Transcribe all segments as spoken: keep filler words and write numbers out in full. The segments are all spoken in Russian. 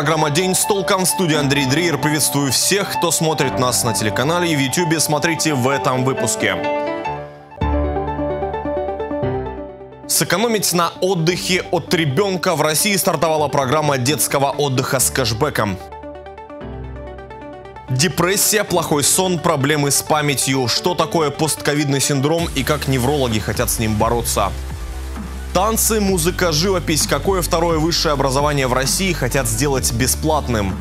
программа «День с толком». В студии Андрей Дрейер. Приветствую всех, кто смотрит нас на телеканале и в Ютубе. Смотрите в этом выпуске. Сэкономить на отдыхе от ребенка. В России стартовала программа детского отдыха с кэшбэком. Депрессия, плохой сон, проблемы с памятью. Что такое постковидный синдром и как неврологи хотят с ним бороться? Танцы, музыка, живопись. Какое второе высшее образование в России хотят сделать бесплатным?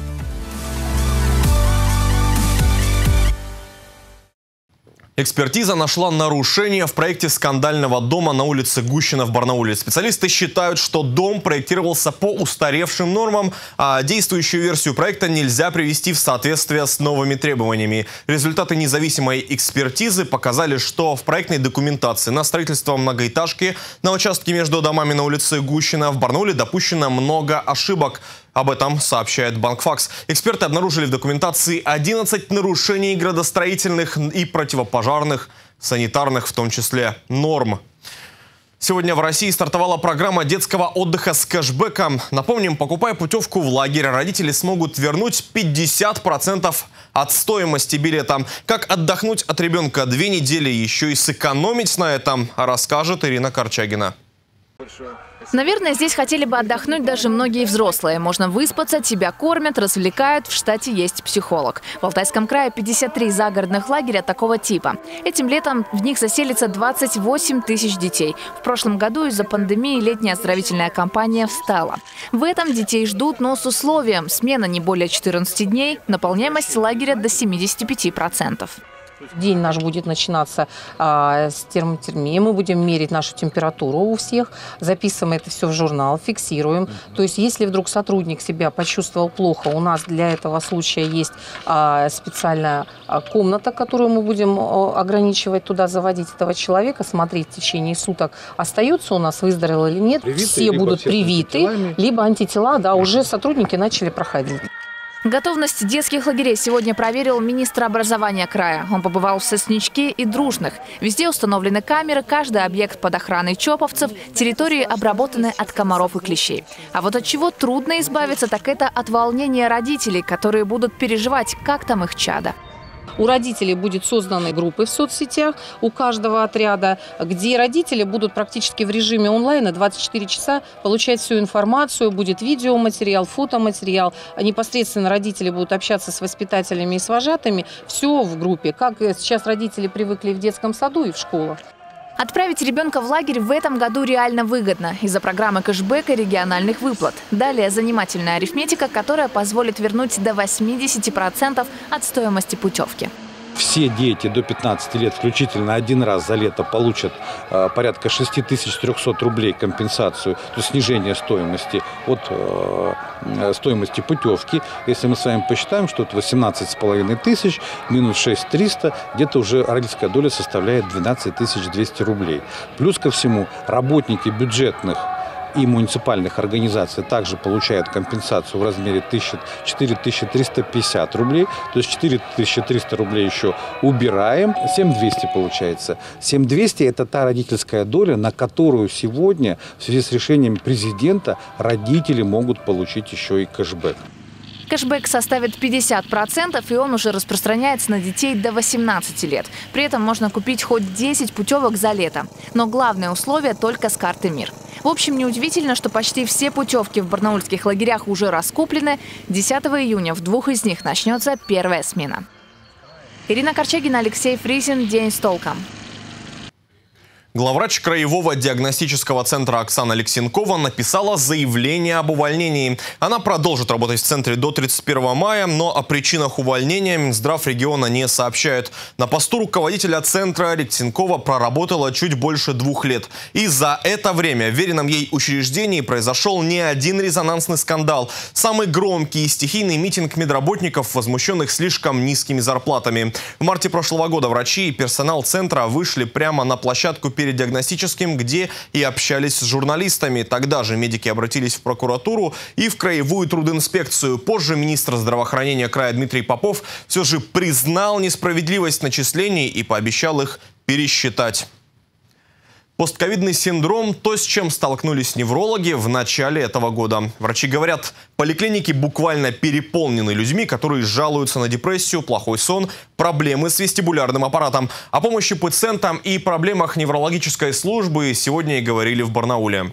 Экспертиза нашла нарушение в проекте скандального дома на улице Гущина в Барнауле. Специалисты считают, что дом проектировался по устаревшим нормам, а действующую версию проекта нельзя привести в соответствие с новыми требованиями. Результаты независимой экспертизы показали, что в проектной документации на строительство многоэтажки на участке между домами на улице Гущина в Барнауле допущено много ошибок. Об этом сообщает Банкфакс. Эксперты обнаружили в документации одиннадцать нарушений градостроительных и противопожарных, санитарных в том числе, норм. Сегодня в России стартовала программа детского отдыха с кэшбэком. Напомним, покупая путевку в лагерь, родители смогут вернуть пятьдесят процентов от стоимости билета. Как отдохнуть от ребенка две недели, еще и сэкономить на этом, расскажет Ирина Корчагина. Наверное, здесь хотели бы отдохнуть даже многие взрослые. Можно выспаться, тебя кормят, развлекают. В штате есть психолог. В Алтайском крае пятьдесят три загородных лагеря такого типа. Этим летом в них заселится двадцать восемь тысяч детей. В прошлом году из-за пандемии летняя оздоровительная кампания встала. В этом детей ждут, но с условием: смена не более четырнадцати дней, наполняемость лагеря до семидесяти пяти процентов. День наш будет начинаться а, с термотермии. Мы будем мерить нашу температуру у всех, записываем это все в журнал, фиксируем. Mm-hmm. То есть, если вдруг сотрудник себя почувствовал плохо, у нас для этого случая есть а, специальная а, комната, которую мы будем а, ограничивать, туда заводить этого человека, смотреть в течение суток, остается у нас, выздоровел или нет. Привиты, все будут привиты, либо антитела, да, уже сотрудники начали проходить. Готовность детских лагерей сегодня проверил министр образования края. Он побывал в Сосничке и Дружных. Везде установлены камеры, каждый объект под охраной чоповцев, территории обработаны от комаров и клещей. А вот от чего трудно избавиться, так это от волнения родителей, которые будут переживать, как там их чадо. У родителей будут созданы группы в соцсетях, у каждого отряда, где родители будут практически в режиме онлайна двадцать четыре часа получать всю информацию. Будет видеоматериал, фотоматериал. Непосредственно родители будут общаться с воспитателями и с вожатыми. Все в группе, как сейчас родители привыкли в детском саду и в школах. Отправить ребенка в лагерь в этом году реально выгодно из-за программы кэшбэка и региональных выплат. Далее занимательная арифметика, которая позволит вернуть до восьмидесяти процентов от стоимости путевки. Все дети до пятнадцати лет включительно один раз за лето получат э, порядка шести тысяч трёхсот рублей компенсацию, то есть снижение стоимости от э, стоимости путевки. Если мы с вами посчитаем, что это восемнадцать с половиной тысяч минус шесть тысяч триста, где-то уже родительская доля составляет двенадцать тысяч двести рублей. Плюс ко всему работники бюджетных и муниципальных организаций также получают компенсацию в размере четыре тысячи триста пятьдесят рублей. То есть четыре тысячи триста рублей еще убираем. семь тысяч двести получается. семь тысяч двести – это та родительская доля, на которую сегодня в связи с решением президента родители могут получить еще и кэшбэк. Кэшбэк составит пятьдесят процентов, и он уже распространяется на детей до восемнадцати лет. При этом можно купить хоть десять путевок за лето. Но главное условие – только с карты МИР. В общем, неудивительно, что почти все путевки в барнаульских лагерях уже раскуплены. десятого июня в двух из них начнется первая смена. Ирина Корчагина, Алексей Фризин. День с толком. Главврач краевого диагностического центра Оксана Алексенкова написала заявление об увольнении. Она продолжит работать в центре до тридцать первого мая, но о причинах увольнения Минздрав региона не сообщает. На посту руководителя центра Алексенкова проработала чуть больше двух лет. И за это время в веренном ей учреждении произошел не один резонансный скандал. Самый громкий и стихийный митинг медработников, возмущенных слишком низкими зарплатами. В марте прошлого года врачи и персонал центра вышли прямо на площадку перед диагностическим, где и общались с журналистами. Тогда же медики обратились в прокуратуру и в краевую трудинспекцию. Позже министр здравоохранения края Дмитрий Попов все же признал несправедливость начислений и пообещал их пересчитать. Постковидный синдром – то, с чем столкнулись неврологи в начале этого года. Врачи говорят, поликлиники буквально переполнены людьми, которые жалуются на депрессию, плохой сон, проблемы с вестибулярным аппаратом. О помощи пациентам и проблемах неврологической службы сегодня и говорили в Барнауле.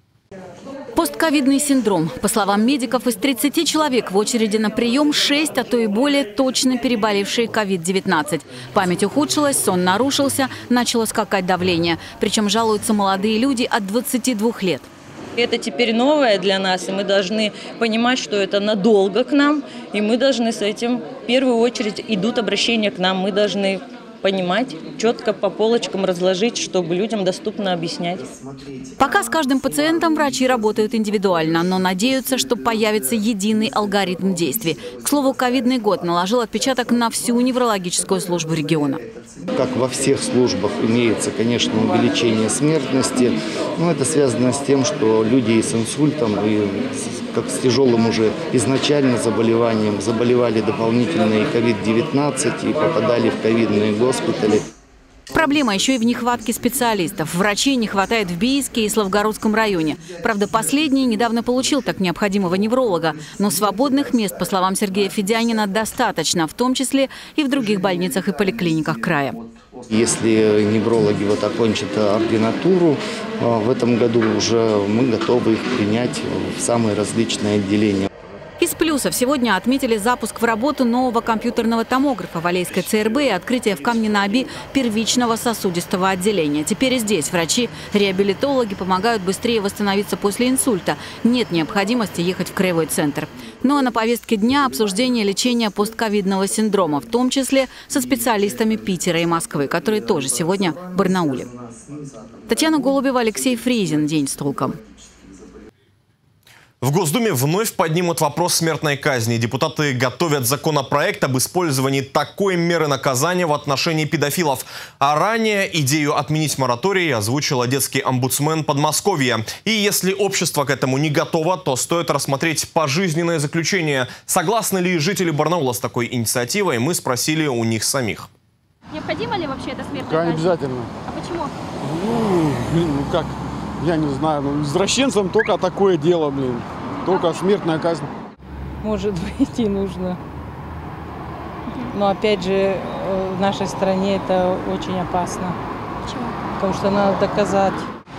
Постковидный синдром. По словам медиков, из тридцати человек в очереди на прием шесть, а то и более точно переболевшие ковид девятнадцать. Память ухудшилась, сон нарушился, начало скакать давление. Причем жалуются молодые люди от двадцати двух лет. Это теперь новое для нас, и мы должны понимать, что это надолго к нам, и мы должны с этим, в первую очередь, идут обращения к нам, мы должны понимать, четко по полочкам разложить, чтобы людям доступно объяснять. Пока с каждым пациентом врачи работают индивидуально, но надеются, что появится единый алгоритм действий. К слову, ковидный год наложил отпечаток на всю неврологическую службу региона. Как во всех службах имеется, конечно, увеличение смертности, но это связано с тем, что люди и с инсультом, и как с тяжелым уже изначально заболеванием заболевали дополнительно и ковид девятнадцать и попадали в ковидные госпитали. Проблема еще и в нехватке специалистов. Врачей не хватает в Бийске и Славгородском районе. Правда, последний недавно получил так необходимого невролога. Но свободных мест, по словам Сергея Федянина, достаточно, в том числе и в других больницах и поликлиниках края. Если неврологи вот окончат ординатуру, в этом году уже мы готовы их принять в самые различные отделения. Из плюсов сегодня отметили запуск в работу нового компьютерного томографа в Алейской ЦРБ и открытие в Камне-на-Оби первичного сосудистого отделения. Теперь и здесь врачи-реабилитологи помогают быстрее восстановиться после инсульта. Нет необходимости ехать в краевой центр. Ну а на повестке дня обсуждение лечения постковидного синдрома, в том числе со специалистами Питера и Москвы, которые тоже сегодня в Барнауле. Татьяна Голубева, Алексей Фризин. День с толком. В Госдуме вновь поднимут вопрос смертной казни. Депутаты готовят законопроект об использовании такой меры наказания в отношении педофилов. А ранее идею отменить мораторий озвучила детский омбудсмен Подмосковья. И если общество к этому не готово, то стоит рассмотреть пожизненное заключение. Согласны ли жители Барнаула с такой инициативой, мы спросили у них самих. Необходимо ли вообще это смертная казнь? Обязательно. А почему? Ну, блин, ну как, я не знаю, ну, извращенцам только такое дело, блин. Только смертная казнь. Может быть, и нужно. Но опять же, в нашей стране это очень опасно. Почему? Потому что надо доказать.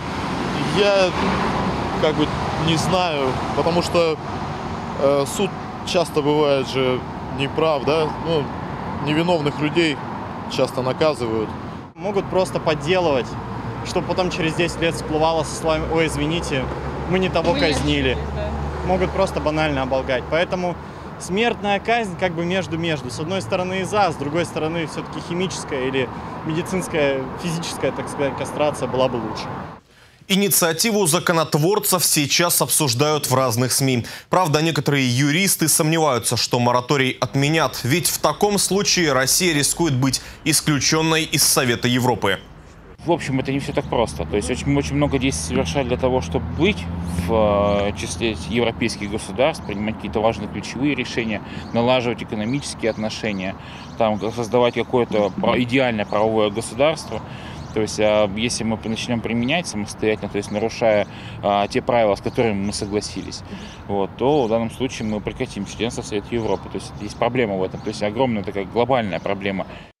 Я как бы не знаю, потому что э, суд часто бывает же неправ, да? Ну, невиновных людей часто наказывают. Могут просто подделывать, чтобы потом через десять лет всплывало со словами: ой, извините, мы не того казнили. Могут просто банально оболгать. Поэтому смертная казнь как бы между-между. С одной стороны за, с другой стороны все-таки химическая или медицинская, физическая, так сказать, кастрация была бы лучше. Инициативу законотворцев сейчас обсуждают в разных СМИ. Правда, некоторые юристы сомневаются, что мораторий отменят. Ведь в таком случае Россия рискует быть исключенной из Совета Европы. В общем, это не все так просто. То есть очень, очень много действий совершать для того, чтобы быть в числе европейских государств, принимать какие-то важные ключевые решения, налаживать экономические отношения, там, создавать какое-то идеальное правовое государство. То есть, а если мы начнем применять самостоятельно, то есть нарушая а, те правила, с которыми мы согласились, вот, то в данном случае мы прекратим членство в Совете Европы. То есть есть проблема в этом, то есть огромная такая глобальная проблема.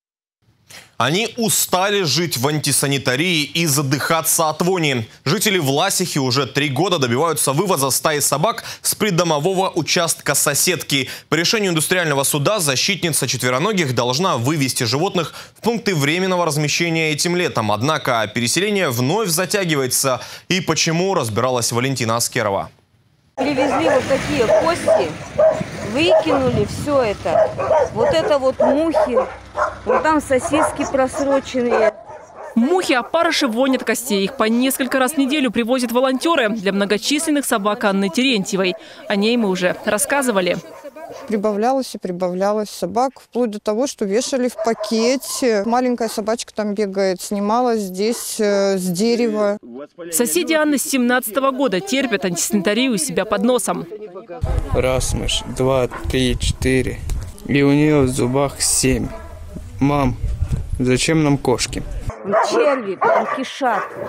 Они устали жить в антисанитарии и задыхаться от вони. Жители Власихи уже три года добиваются вывоза стаи собак с придомового участка соседки. По решению индустриального суда защитница четвероногих должна вывести животных в пункты временного размещения этим летом. Однако переселение вновь затягивается. И почему, разбиралась Валентина Аскерова. Привезли вот такие кости, выкинули все это. Вот это вот мухи, вот там сосиски просроченные. Мухи, опарыши, вонь от костей. Их по несколько раз в неделю привозят волонтеры для многочисленных собак Анны Терентьевой. О ней мы уже рассказывали. Прибавлялось и прибавлялось собак, вплоть до того, что вешали в пакете. Маленькая собачка там бегает, снималась здесь э, с дерева. Соседи Анны с семнадцатого года терпят антисанитарию у себя под носом. Раз мышь, два, три, четыре. И у нее в зубах семь. Мам, зачем нам кошки? Черви там кишат.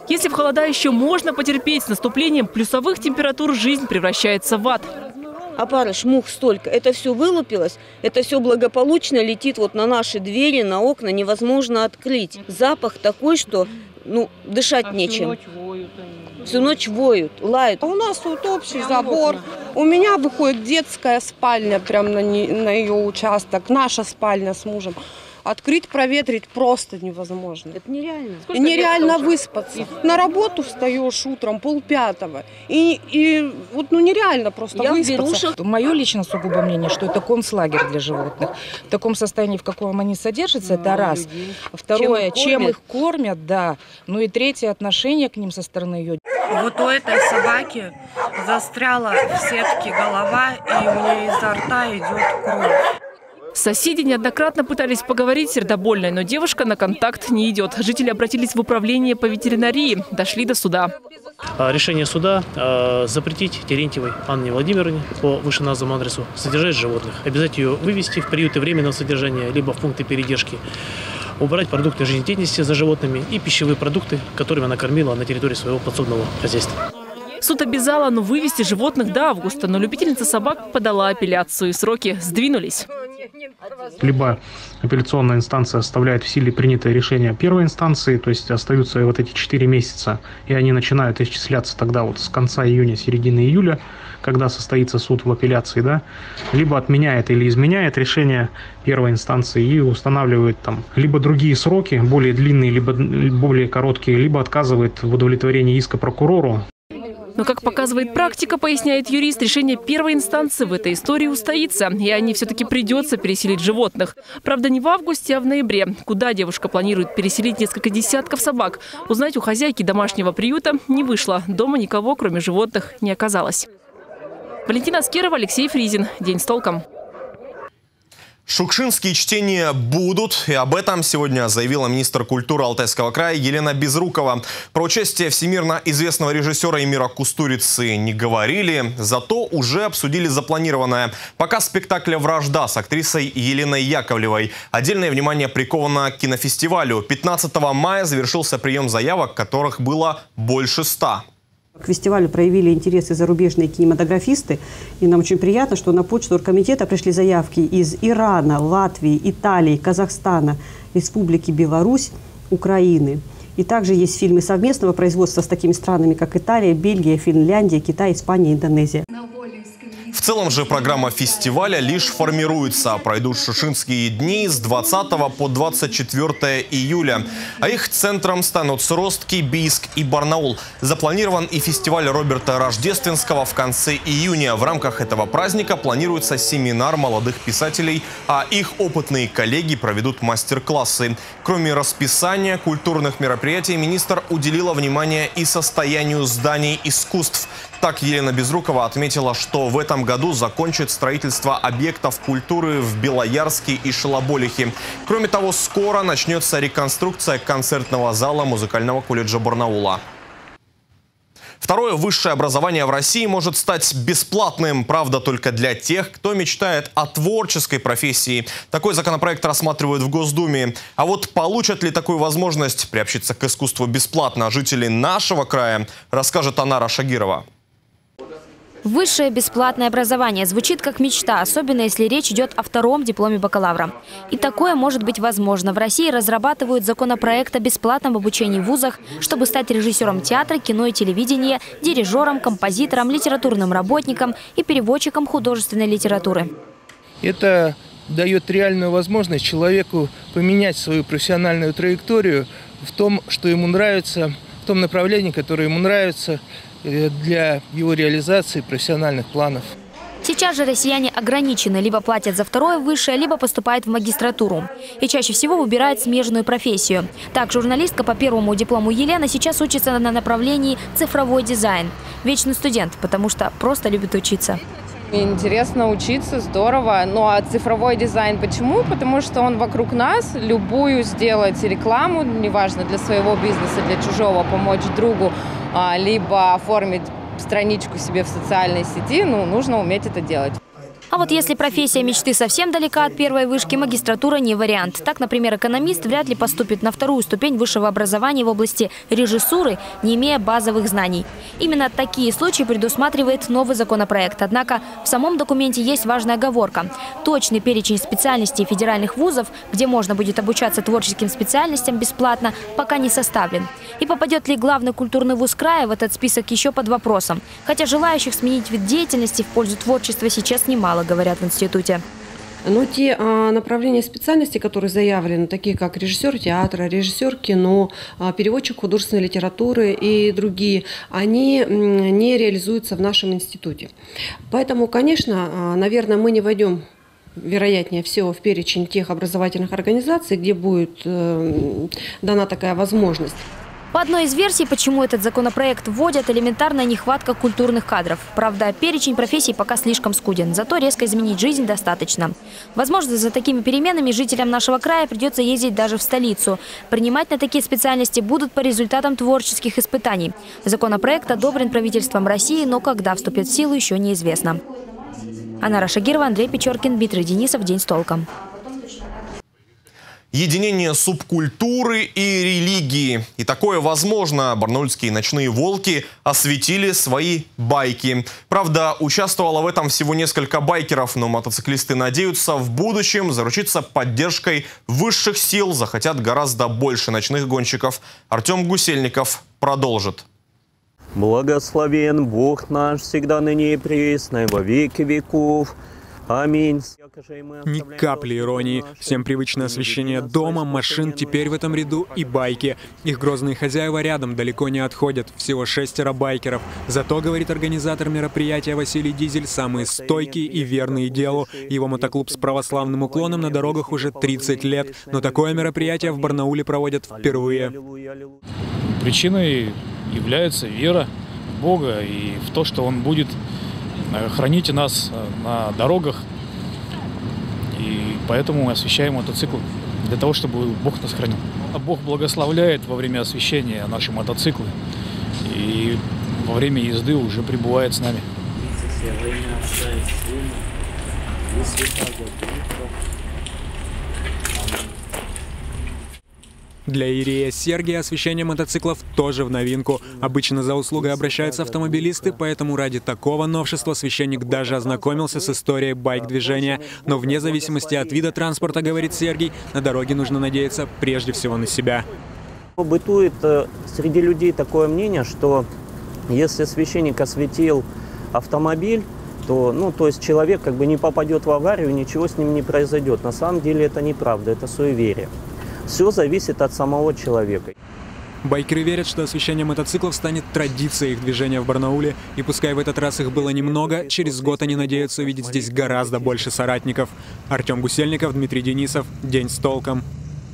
Если в холода еще можно потерпеть, с наступлением плюсовых температур жизнь превращается в ад. Опарыш, мух столько. Это все вылупилось, это все благополучно летит вот на наши двери, на окна, невозможно открыть. Запах такой, что ну, дышать а нечем. Всю ночь воют они. Всю ночь воют, лают. У нас тут общий забор. У меня выходит детская спальня прямо на, не, на ее участок, наша спальня с мужем. Открыть, проветрить просто невозможно. Это нереально. Сколько нереально выспаться. На работу встаешь утром полпятого. И, и вот ну нереально просто Я выспаться. Мое лично сугубо мнение, что это концлагерь для животных. В таком состоянии, в каком они содержатся, это раз. Второе, чем их, чем их кормят, да. Ну и третье, отношение к ним со стороны ее. Вот у этой собаки застряла в сетке голова, и у нее изо рта идет кровь. Соседи неоднократно пытались поговорить с сердобольной, но девушка на контакт не идет. Жители обратились в управление по ветеринарии, дошли до суда. Решение суда э, запретить Терентьевой Анне Владимировне по вышеназванному адресу содержать животных. Обязать ее вывести в приюты временного содержания, либо в пункты передержки. Убрать продукты жизнедеятельности за животными и пищевые продукты, которыми она кормила на территории своего подсобного хозяйства. Суд обязал Анну вывести животных до августа, но любительница собак подала апелляцию, и сроки сдвинулись. Либо апелляционная инстанция оставляет в силе принятое решение первой инстанции, то есть остаются вот эти четыре месяца, и они начинают исчисляться тогда вот с конца июня, середины июля, когда состоится суд в апелляции, да, либо отменяет или изменяет решение первой инстанции и устанавливает там либо другие сроки, более длинные, либо более короткие, либо отказывает в удовлетворении иска прокурору. Но, как показывает практика, поясняет юрист, решение первой инстанции в этой истории устоится, и Анне все-таки придется переселить животных. Правда, не в августе, а в ноябре. Куда девушка планирует переселить несколько десятков собак, узнать у хозяйки домашнего приюта не вышло. Дома никого, кроме животных, не оказалось. Валентина Аскерова, Алексей Фризин. День с толком. Шукшинские чтения будут, и об этом сегодня заявила министр культуры Алтайского края Елена Безрукова. Про участие всемирно известного режиссера Эмира Кустурицы не говорили, зато уже обсудили запланированное. Показ спектакля «Вражда» с актрисой Еленой Яковлевой. Отдельное внимание приковано к кинофестивалю. пятнадцатого мая завершился прием заявок, которых было больше ста. К фестивалю проявили интерес и зарубежные кинематографисты. И нам очень приятно, что на почту оргкомитета пришли заявки из Ирана, Латвии, Италии, Казахстана, Республики Беларусь, Украины. И также есть фильмы совместного производства с такими странами, как Италия, Бельгия, Финляндия, Китай, Испания, Индонезия. В целом же программа фестиваля лишь формируется. Пройдут шукшинские дни с двадцатого по двадцать четвёртое июля. А их центром станут Сростки, Бийск и Барнаул. Запланирован и фестиваль Роберта Рождественского в конце июня. В рамках этого праздника планируется семинар молодых писателей, а их опытные коллеги проведут мастер-классы. Кроме расписания культурных мероприятий, министр уделила внимание и состоянию зданий искусств. Так Елена Безрукова отметила, что в этом году закончит строительство объектов культуры в Белоярске и Шелоболихе. Кроме того, скоро начнется реконструкция концертного зала музыкального колледжа Барнаула. Второе высшее образование в России может стать бесплатным, правда, только для тех, кто мечтает о творческой профессии. Такой законопроект рассматривают в Госдуме. А вот получат ли такую возможность приобщиться к искусству бесплатно жители нашего края, расскажет Анара Шагирова. Высшее бесплатное образование звучит как мечта, особенно если речь идет о втором дипломе бакалавра. И такое может быть возможно. В России разрабатывают законопроект о бесплатном обучении в вузах, чтобы стать режиссером театра, кино и телевидения, дирижером, композитором, литературным работником и переводчиком художественной литературы. Это дает реальную возможность человеку поменять свою профессиональную траекторию в том, что ему нравится, в том направлении, которое ему нравится, для его реализации профессиональных планов. Сейчас же россияне ограничены, либо платят за второе высшее, либо поступают в магистратуру. И чаще всего выбирают смежную профессию. Так, журналистка по первому диплому Елена сейчас учится на направлении цифровой дизайн. Вечный студент, потому что просто любит учиться. Интересно учиться, здорово. Ну а цифровой дизайн почему? Потому что он вокруг нас. Любую сделать рекламу, неважно, для своего бизнеса, для чужого, помочь другу, либо оформить страничку себе в социальной сети, ну, нужно уметь это делать. А вот если профессия мечты совсем далека от первой вышки, магистратура не вариант. Так, например, экономист вряд ли поступит на вторую ступень высшего образования в области режиссуры, не имея базовых знаний. Именно такие случаи предусматривает новый законопроект. Однако в самом документе есть важная оговорка. Точный перечень специальностей федеральных вузов, где можно будет обучаться творческим специальностям бесплатно, пока не составлен. И попадет ли главный культурный вуз края в этот список еще под вопросом. Хотя желающих сменить вид деятельности в пользу творчества сейчас немало, говорят в институте. Но те а, направления специальности, которые заявлены, такие как режиссер театра, режиссер кино, а, переводчик художественной литературы и другие, они м, не реализуются в нашем институте. Поэтому, конечно, а, наверное, мы не войдем, вероятнее всего, в перечень тех образовательных организаций, где будет э, дана такая возможность. По одной из версий, почему этот законопроект вводят, элементарная нехватка культурных кадров. Правда, перечень профессий пока слишком скуден, зато резко изменить жизнь достаточно. Возможно, за такими переменами жителям нашего края придется ездить даже в столицу. Принимать на такие специальности будут по результатам творческих испытаний. Законопроект одобрен правительством России, но когда вступит в силу, еще неизвестно. Анара Шагирова, Андрей Печоркин, Дмитрий Денисов. День с толком. Единение субкультуры и религии. И такое возможно. Барнаульские ночные волки осветили свои байки. Правда, участвовало в этом всего несколько байкеров, но мотоциклисты надеются в будущем заручиться поддержкой высших сил. Захотят гораздо больше ночных гонщиков. Артем Гусельников продолжит. Благословен Бог наш, всегда ныне и присно, во веки веков. Аминь. Ни капли иронии. Всем привычное освещение дома, машин, теперь в этом ряду и байки. Их грозные хозяева рядом, далеко не отходят. Всего шестеро байкеров. Зато, говорит организатор мероприятия Василий Дизель, самые стойкие и верные делу. Его мотоклуб с православным уклоном на дорогах уже тридцать лет. Но такое мероприятие в Барнауле проводят впервые. Причиной является вера в Бога и в то, что Он будет хранить нас на дорогах. И поэтому мы освещаем мотоцикл для того, чтобы Бог нас хранил. Бог благословляет во время освещения наши мотоциклы. И во время езды уже пребывает с нами. Для иерея Сергия освещение мотоциклов тоже в новинку. Обычно за услугой обращаются автомобилисты, поэтому ради такого новшества священник даже ознакомился с историей байк-движения. Но вне зависимости от вида транспорта, говорит Сергий, на дороге нужно надеяться прежде всего на себя. Бытует среди людей такое мнение, что если священник осветил автомобиль, то, ну, то есть человек как бы не попадет в аварию, ничего с ним не произойдет. На самом деле это неправда, это суеверие. Все зависит от самого человека. Байкеры верят, что освещение мотоциклов станет традицией их движения в Барнауле. И пускай в этот раз их было немного, через год они надеются увидеть здесь гораздо больше соратников. Артем Гусельников, Дмитрий Денисов. День с толком.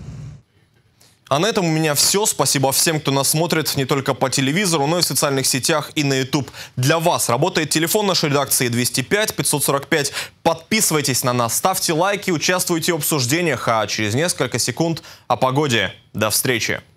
А на этом у меня все. Спасибо всем, кто нас смотрит не только по телевизору, но и в социальных сетях и на YouTube. Для вас работает телефон нашей редакции двести пять пятьсот сорок пять. Подписывайтесь на нас, ставьте лайки, участвуйте в обсуждениях, а через несколько секунд о погоде. До встречи.